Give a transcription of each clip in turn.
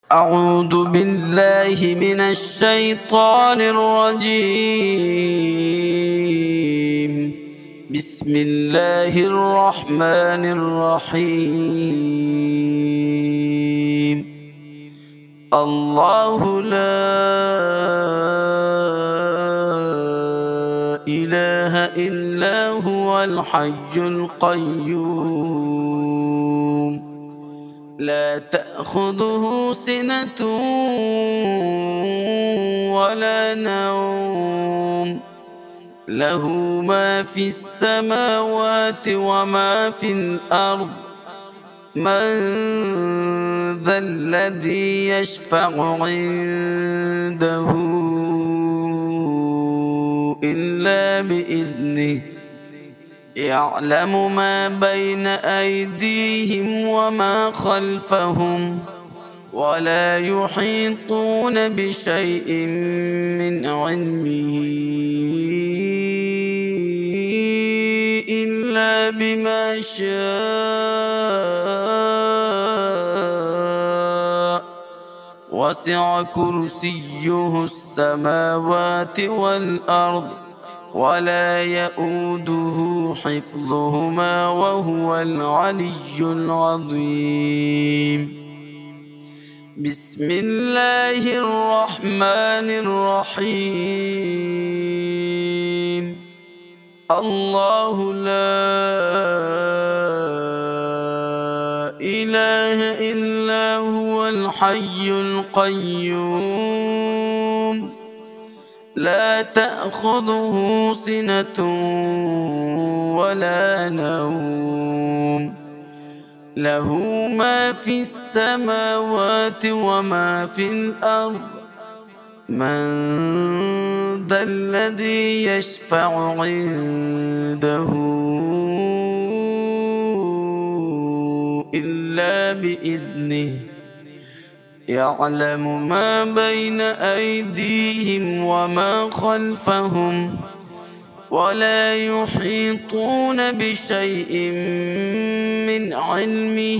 أعوذ بالله من الشيطان الرجيم. بسم الله الرحمن الرحيم. الله لا إله إلا هو الحي القيوم لا تأخذه سنة ولا نوم له ما في السماوات وما في الأرض من ذا الذي يشفع عنده إلا بإذنه يعلم ما بين أيديهم وما خلفهم ولا يحيطون بشيء من علمه إلا بما شاء وسع كرسيه السماوات والأرض ولا يؤوده حفظهما وهو العلي العظيم. بسم الله الرحمن الرحيم. الله لا إله إلا هو الحي القيوم لا تأخذه سنة ولا نوم له ما في السماوات وما في الأرض من ذا الذي يشفع عنده إلا بإذنه يعلم ما بين أيديهم وما خلفهم ولا يحيطون بشيء من علمه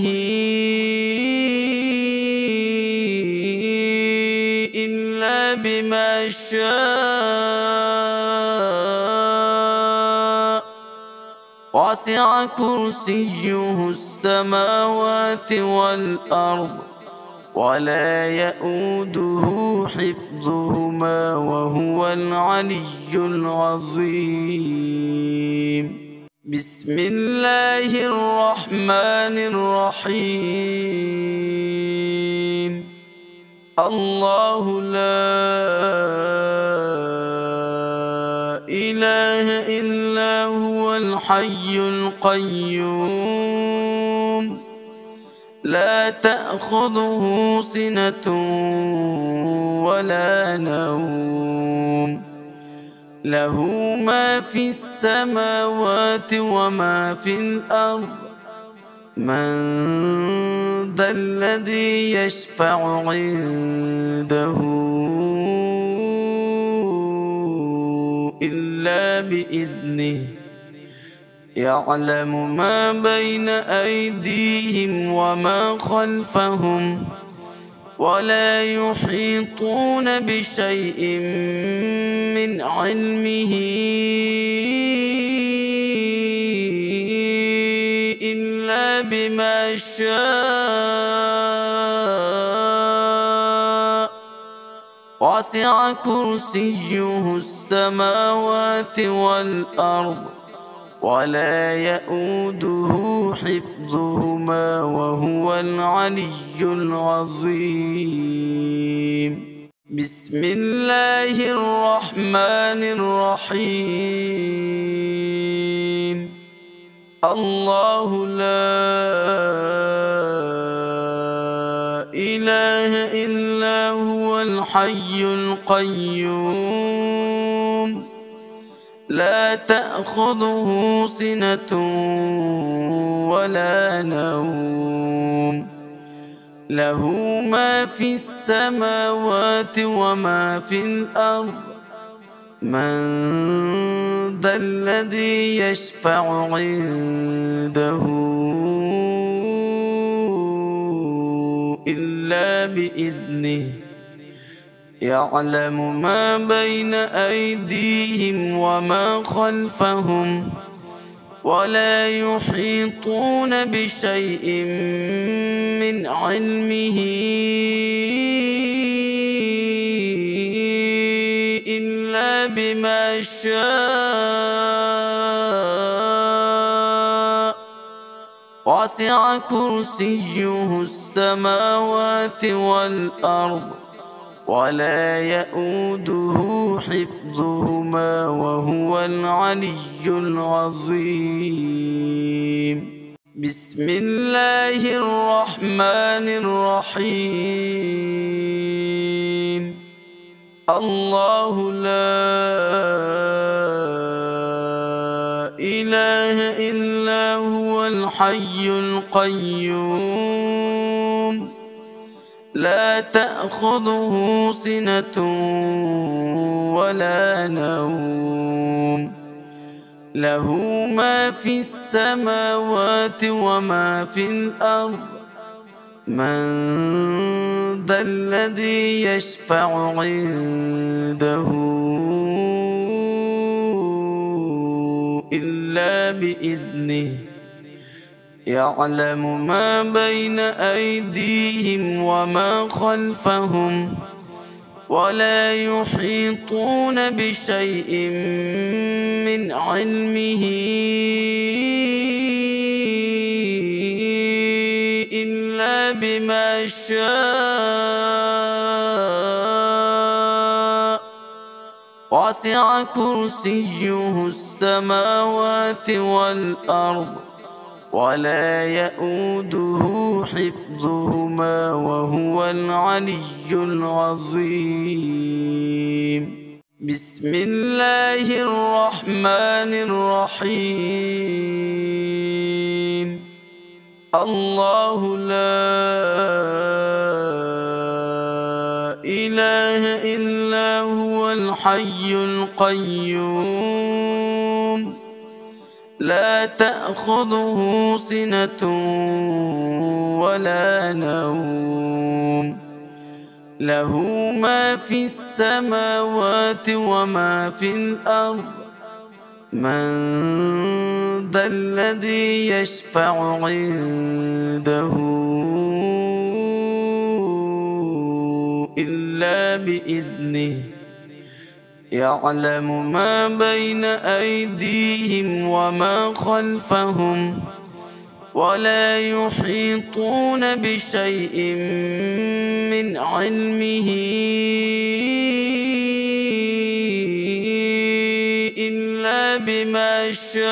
إلا بما شاء وسع كرسيه السماوات والأرض ولا يؤوده حفظهما وهو العلي العظيم. بسم الله الرحمن الرحيم. الله لا إله إلا هو الحي القيوم لا تأخذه سنة ولا نوم له ما في السماوات وما في الأرض من ذا الذي يشفع عنده إلا بإذنه يعلم ما بين أيديهم وما خلفهم ولا يحيطون بشيء من علمه إلا بما شاء وسع كرسيه السماوات والأرض ولا يؤوده حفظهما وهو العلي العظيم. بسم الله الرحمن الرحيم. الله لا إله إلا هو الحي القيوم لا تأخذه سنة ولا نوم له ما في السماوات وما في الأرض من ذا الذي يشفع عنده إلا إلا بإذنه يعلم ما بين أيديهم وما خلفهم ولا يحيطون بشيء من علمه إلا بما شاء وسع كرسيه السماوات والأرض ولا يئوده حفظهما وهو العلي العظيم. بسم الله الرحمن الرحيم. الله لا إله إلا هو الحي القيوم لا تأخذه سنة ولا نوم له ما في السماوات وما في الأرض من ذا الذي يشفع عنده إلا بإذنه يعلم ما بين أيديهم وما خلفهم ولا يحيطون بشيء من علمه إلا بما شاء وسع كرسيه السماوات والأرض ولا يئوده حفظهما وهو العلي العظيم. بسم الله الرحمن الرحيم. الله لا إله إلا هو الحي القيوم لا تأخذه سنة ولا نوم له ما في السماوات وما في الأرض من ذا الذي يشفع عنده إلا بإذنه يعلم ما بين أيديهم وما خلفهم ولا يحيطون بشيء من علمه إلا بما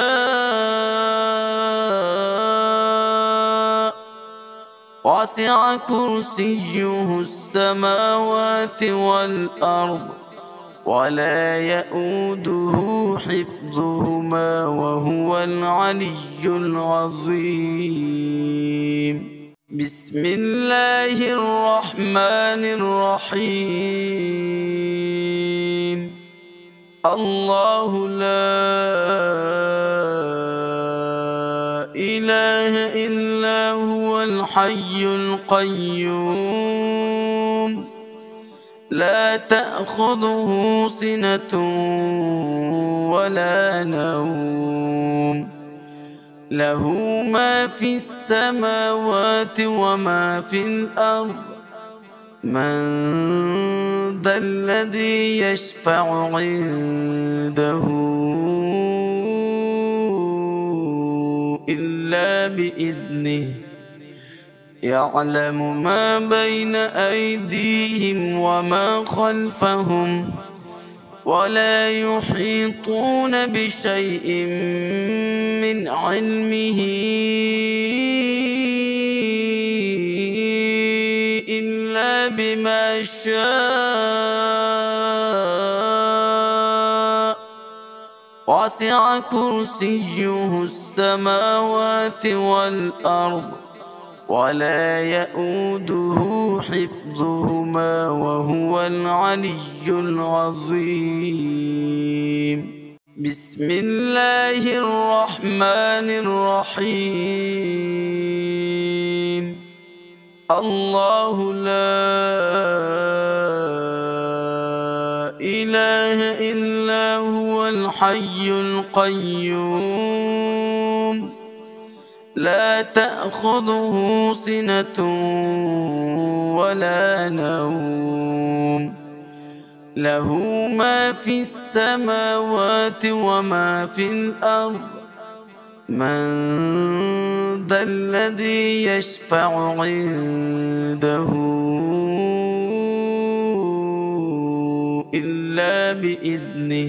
شاء وسع كرسيه السماوات والأرض ولا يئوده حفظهما وهو العلي العظيم. بسم الله الرحمن الرحيم. الله لا إله إلا هو الحي القيوم لا تأخذه سنة ولا نوم له ما في السماوات وما في الأرض من ذا الذي يشفع عنده إلا بإذنه يعلم ما بين أيديهم وما خلفهم ولا يحيطون بشيء من علمه إلا بما شاء وسع كرسيه السماوات والأرض ولا يئوده حفظهما وهو العلي العظيم. بسم الله الرحمن الرحيم. الله لا إله إلا هو الحي القيوم لا تأخذه سنة ولا نوم له ما في السماوات وما في الأرض من ذا الذي يشفع عنده إلا بإذنه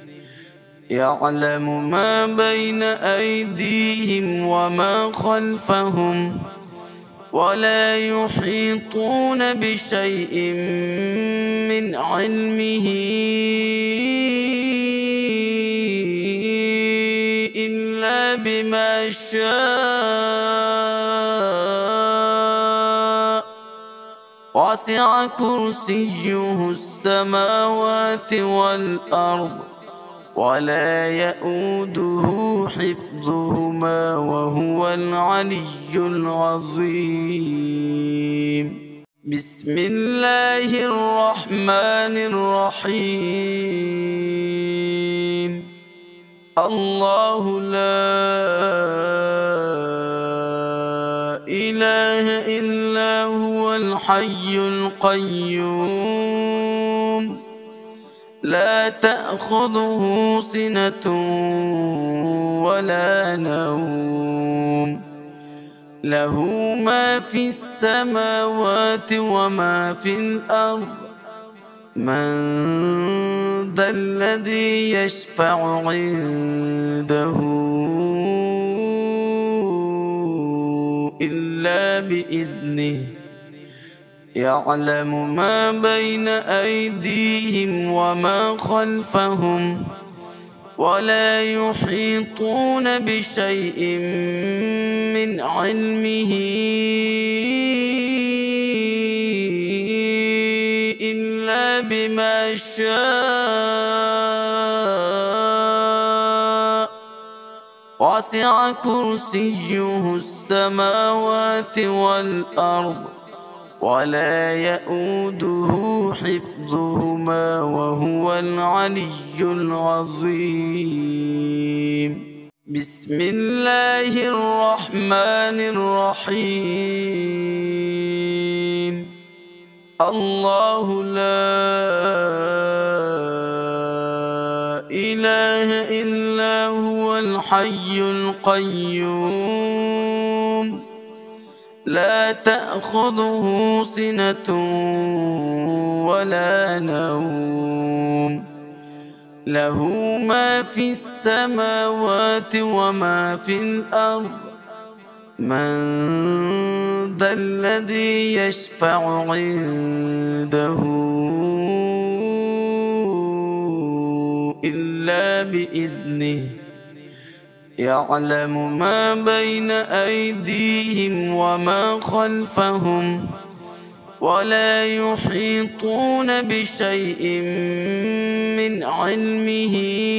يعلم ما بين أيديهم وما خلفهم ولا يحيطون بشيء من علمه إلا بما شاء وسع كرسيه السماوات والأرض ولا يؤوده حفظهما وهو العلي العظيم بسم الله الرحمن الرحيم الله لا إله إلا هو الحي القيوم لا تأخذه سنة ولا نوم له ما في السماوات وما في الأرض من ذا الذي يشفع عنده إلا بإذنه يعلم ما بين أيديهم وما خلفهم ولا يحيطون بشيء من علمه إلا بما شاء وسع كرسيه السماوات والأرض ولا يؤوده حفظهما وهو العلي العظيم بسم الله الرحمن الرحيم الله لا إله إلا هو الحي القيوم لا تأخذه سنة ولا نوم له ما في السماوات وما في الأرض من ذا الذي يشفع عنده إلا بإذنه يعلم ما بين أيديهم وما خلفهم ولا يحيطون بشيء من علمه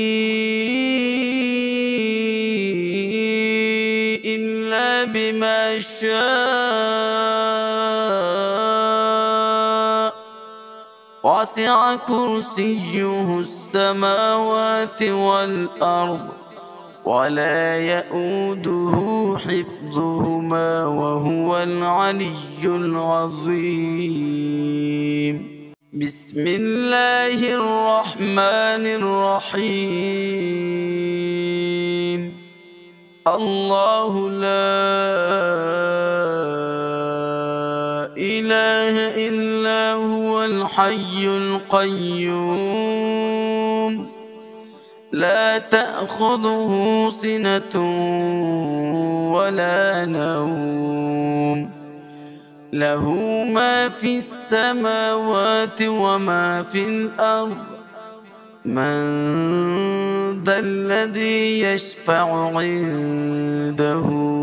إلا بما شاء وسع كرسيه السماوات والأرض ولا يؤوده حفظهما وهو العلي العظيم بسم الله الرحمن الرحيم الله لا إله إلا هو الحي القيوم لا تأخذه سنة ولا نوم له ما في السماوات وما في الأرض من ذا الذي يشفع عنده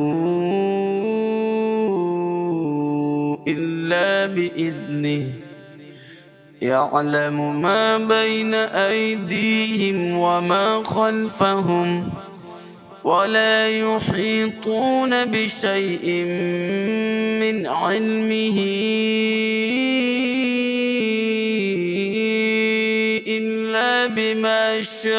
إلا بإذنه يعلم ما بين أيديهم وما خلفهم ولا يحيطون بشيء من علمه إلا بما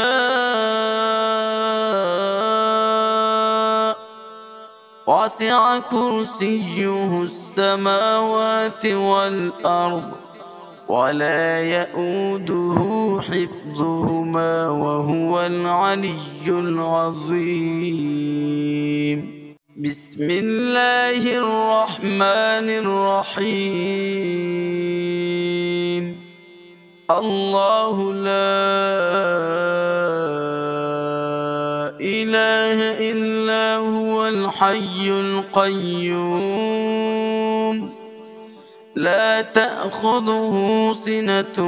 شاء وسع كرسيه السماوات والأرض ولا يئوده حفظهما وهو العلي العظيم. بسم الله الرحمن الرحيم. الله لا إله إلا هو الحي القيوم لا تأخذه سنة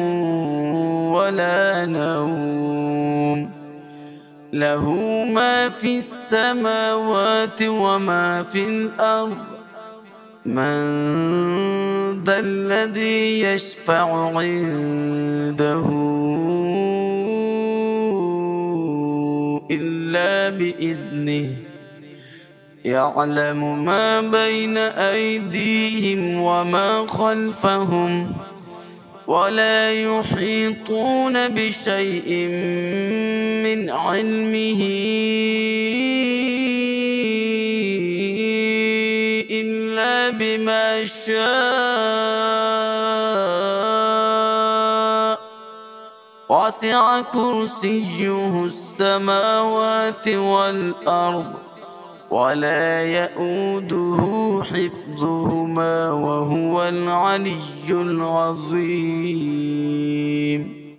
ولا نوم له ما في السماوات وما في الأرض من ذا الذي يشفع عنده إلا بإذنه يعلم ما بين أيديهم وما خلفهم ولا يحيطون بشيء من علمه إلا بما شاء وسع كرسيه السماوات والأرض ولا يئوده حفظهما وهو العلي العظيم.